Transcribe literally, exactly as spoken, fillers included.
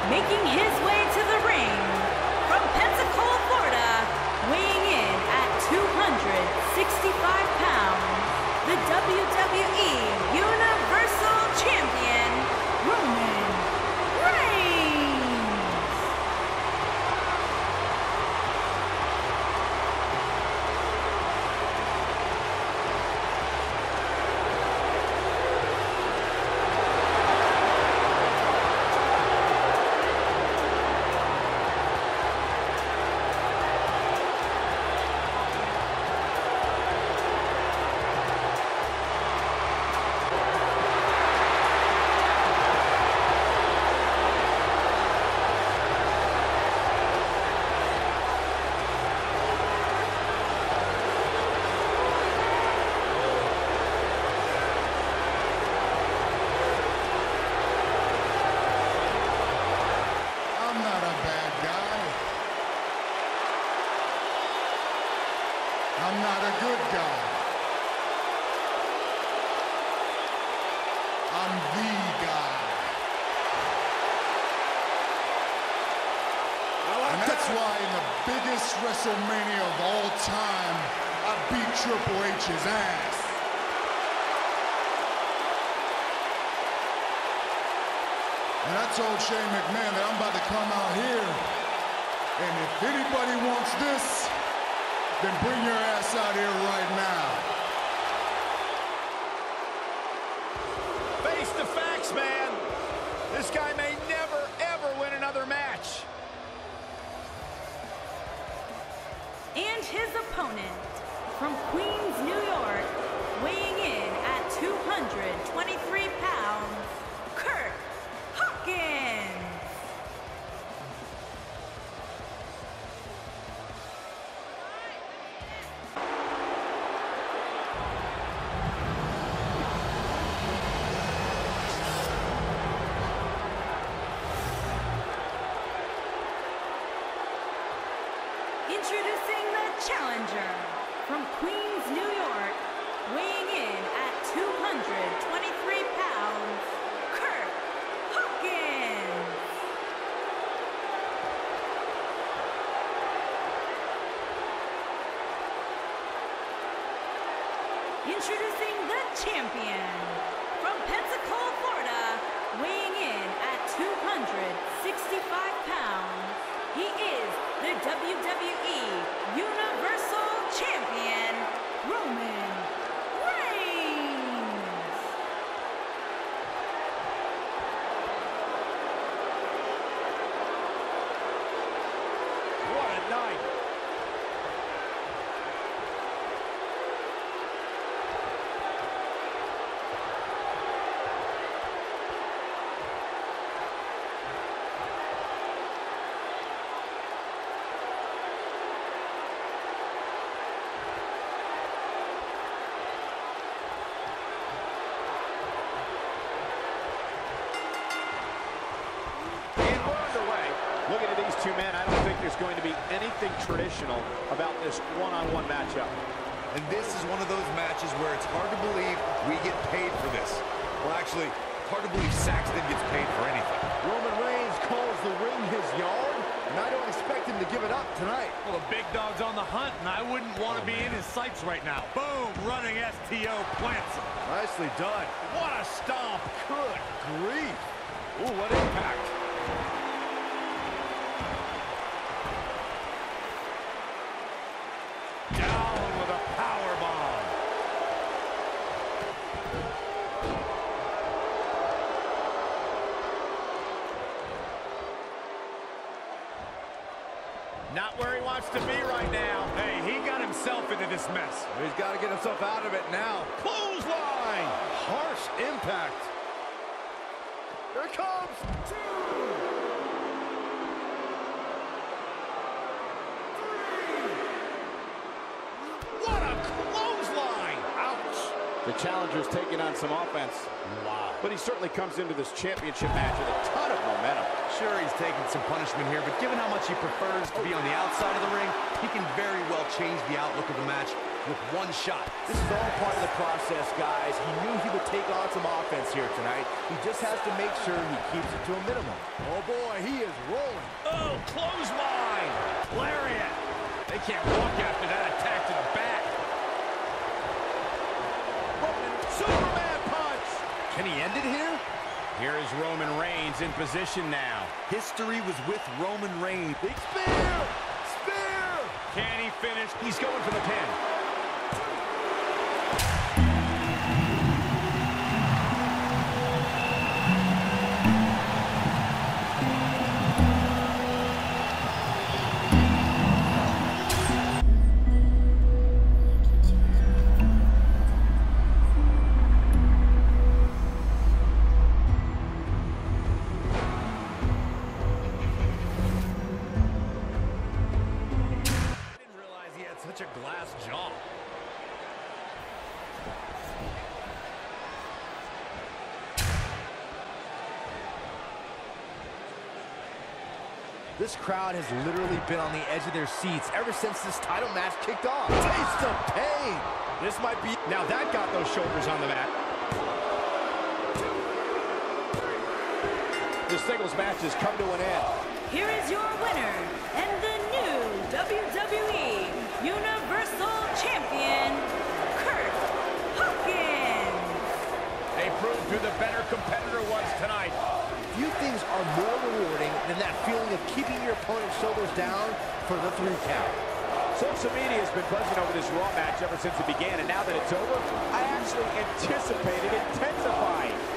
Making his way to the ring from Pensacola, Florida, weighing in at two hundred sixty-five pounds, the W W E Universal Champion, Roman Reigns. I'm not a good guy. I'm the guy. Like and that's that. why in the biggest WrestleMania of all time, I beat Triple H's ass. And I told Shane McMahon that I'm about to come out here, and if anybody wants this, then bring your ass out here right now. Face the facts, man. This guy may never, ever win another match. And his opponent, from Queens, New York, weighing in at two hundred twenty-three pounds, Kurt Hawkins. Introducing the challenger, from Queens, New York, weighing in at two hundred twenty-three pounds, Kurt Hawkins. Introducing the champion, from Pensacola, Florida, weighing in at two hundred sixty-five pounds, he is the W W E Universal Champion, Roman Reigns. What a night. Looking at these two men, I don't think there's going to be anything traditional about this one-on-one matchup. And this is one of those matches where it's hard to believe we get paid for this. Well, actually, hard to believe Saxton gets paid for anything. Roman Reigns calls the ring his yard, and I don't expect him to give it up tonight. Well, the big dog's on the hunt, and I wouldn't want to be in his sights right now. Boom, running S T O plants him. Nicely done. What a stomp. Good grief. Ooh, what impact. Down with a power bomb. Not where he wants to be right now. Hey, he got himself into this mess. He's got to get himself out of it now. Clothesline. Harsh impact. Here it comes. Two. The challenger's taking on some offense. Wow. But he certainly comes into this championship match with a ton of momentum. momentum. Sure, he's taking some punishment here, but given how much he prefers to be on the outside of the ring, he can very well change the outlook of the match with one shot. This is all part of the process, guys. He knew he would take on some offense here tonight. He just has to make sure he keeps it to a minimum. Oh, boy, he is rolling. Oh, clothesline. Lariat. They can't walk after that attack to the back. Roman, Superman punch. Can he end it here? Here is Roman Reigns in position now. History was with Roman Reigns. Big spear. Spear. Can he finish? He's going for the pin. Such a glass jaw. This crowd has literally been on the edge of their seats ever since this title match kicked off. Taste of pain. This might be... Now that got those shoulders on the mat. This singles match has come to an end. Here is your winner and the new W W E Universal Champion, Kurt Hawkins. They proved who the better competitor was tonight. Few things are more rewarding than that feeling of keeping your opponent's shoulders down for the three count. Social media has been buzzing over this Raw match ever since it began, and now that it's over, I actually anticipate it intensifying.